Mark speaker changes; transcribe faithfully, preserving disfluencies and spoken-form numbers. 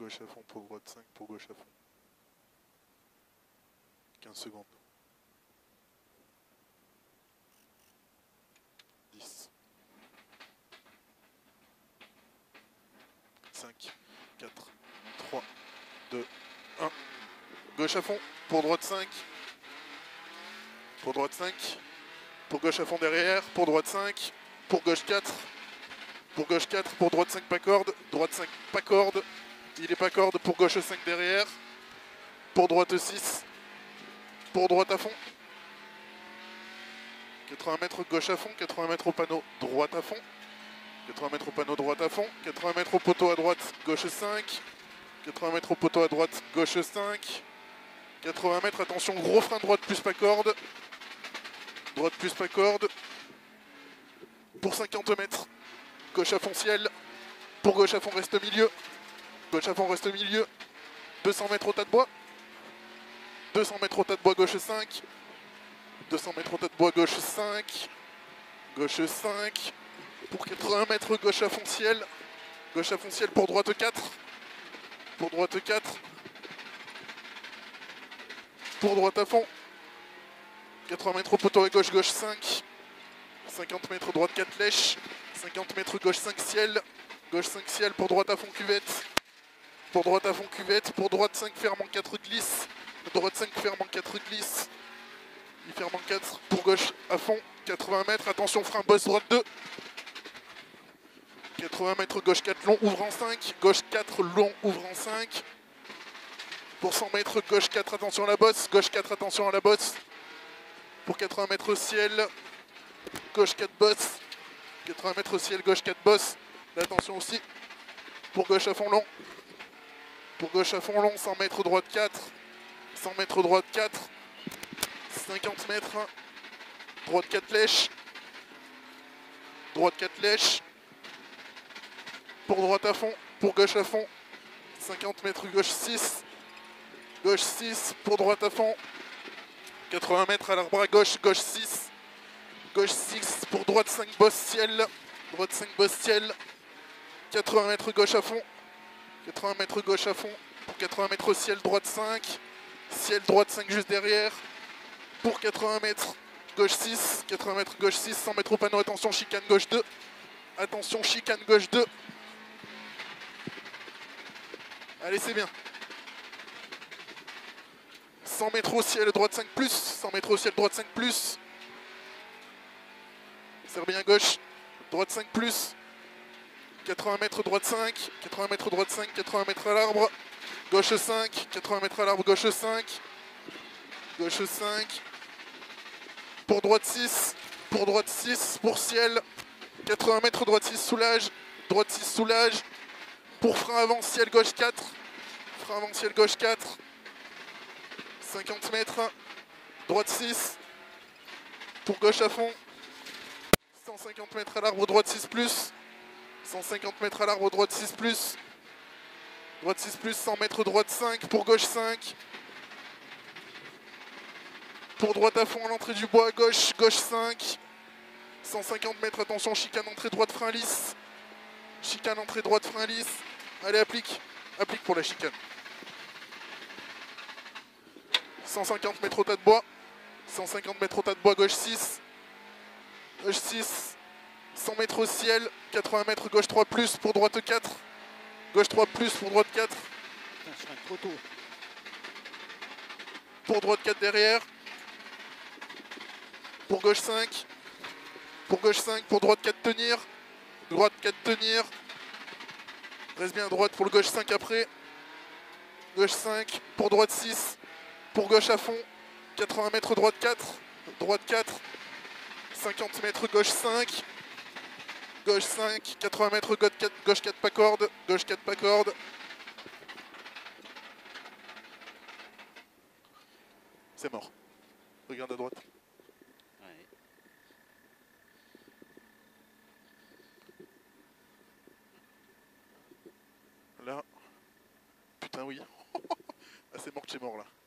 Speaker 1: gauche à fond, pour droite cinq, pour gauche à fond. quinze secondes. dix. cinq, quatre, trois, deux, un. Gauche à fond, pour droite cinq. Pour droite cinq. Pour gauche à fond derrière, pour droite cinq. Pour gauche quatre. Pour gauche quatre, pour droite cinq pas corde. Droite cinq pas corde. Il est pas corde pour gauche cinq derrière. Pour droite six. Pour droite à fond. quatre-vingts mètres gauche à fond. quatre-vingts mètres au panneau droite à fond. quatre-vingts mètres au panneau droite à fond. quatre-vingts mètres au poteau à droite gauche cinq. quatre-vingts mètres au poteau à droite gauche cinq. quatre-vingts mètres, attention, gros frein droite plus pas corde. Droite plus pas corde. Pour cinquante mètres. Gauche à fond ciel. Pour gauche à fond reste au milieu. Gauche à fond reste au milieu. deux cents mètres au tas de bois. deux cents mètres au tas de bois gauche cinq. deux cents mètres au tas de bois gauche cinq. Gauche cinq. Pour quatre-vingts mètres gauche à fond ciel. Gauche à fond ciel pour droite quatre. Pour droite quatre. Pour droite à fond. quatre-vingts mètres au poteau à gauche, gauche cinq. cinquante mètres droite quatre lèches. cinquante mètres gauche cinq ciel. Gauche cinq ciel pour droite à fond cuvette. Pour droite à fond cuvette. Pour droite cinq ferme en quatre glisse. Droite cinq ferme en quatre glisse. Il ferme en quatre. Pour gauche à fond. quatre-vingts mètres. Attention frein bosse droite deux. quatre-vingts mètres gauche quatre long ouvre en cinq. Gauche quatre long ouvre en cinq. Pour cent mètres gauche quatre attention à la bosse. Gauche quatre attention à la bosse. Pour quatre-vingts mètres au ciel. Gauche quatre bosse. quatre-vingts mètres au ciel gauche quatre bosse. Attention aussi. Pour gauche à fond long. Pour gauche à fond long. cent mètres droite quatre. cent mètres droite quatre. cinquante mètres. Droite quatre lèches. Droite quatre lèches. Pour droite à fond. Pour gauche à fond. cinquante mètres gauche six. Gauche six. Pour droite à fond. quatre-vingts mètres à l'arbre à gauche. Gauche six. Gauche six. Pour droite cinq bosse ciel. Droite cinq bosse ciel. quatre-vingts mètres gauche à fond. quatre-vingts mètres gauche à fond. Pour quatre-vingts mètres au ciel droite cinq. Ciel droite cinq juste derrière. Pour quatre-vingts mètres gauche six. quatre-vingts mètres gauche six. cent mètres au panneau. Attention chicane gauche deux. Attention chicane gauche deux. Allez c'est bien. cent mètres au ciel droite cinq plus. cent mètres au ciel droite cinq plus. Serre bien gauche. Droite cinq plus. quatre-vingts mètres droite cinq. quatre-vingts mètres droite cinq. quatre-vingts mètres à l'arbre. Gauche cinq. quatre-vingts mètres à l'arbre. Gauche cinq. Gauche cinq. Pour droite six. Pour droite six. Pour ciel. quatre-vingts mètres droite six soulage. Droite six soulage. Pour frein avant ciel gauche quatre. Frein avant ciel gauche quatre. cinquante mètres. Droite six. Pour gauche à fond. cent cinquante mètres à l'arbre droite six plus. cent cinquante mètres à l'arbre droite six plus. Droite six plus. cent mètres droite cinq. Pour gauche cinq. Pour droite à fond à l'entrée du bois. Gauche. Gauche cinq. cent cinquante mètres. Attention. Chicane entrée droite frein lisse. Chicane entrée droite frein lisse. Allez applique. Applique pour la chicane. cent cinquante mètres au tas de bois. cent cinquante mètres au tas de bois. Gauche six. Gauche six. cent mètres au ciel. quatre-vingts mètres gauche trois plus pour droite quatre. Gauche trois plus pour droite quatre.
Speaker 2: Putain, je serai trop tôt.
Speaker 1: Pour droite quatre derrière. Pour gauche cinq. Pour gauche cinq. Pour droite quatre tenir. Droite quatre tenir. Reste bien à droite pour le gauche cinq après. Gauche cinq. Pour droite six. Pour gauche à fond. quatre-vingts mètres droite quatre. Droite quatre. cinquante mètres gauche cinq. Gauche cinq. quatre-vingts mètres gauche quatre, gauche quatre pas corde. Gauche quatre pas corde. C'est mort. Regarde à droite.
Speaker 2: Ouais.
Speaker 1: Là. Putain oui. Ah c'est mort que c'est mort là.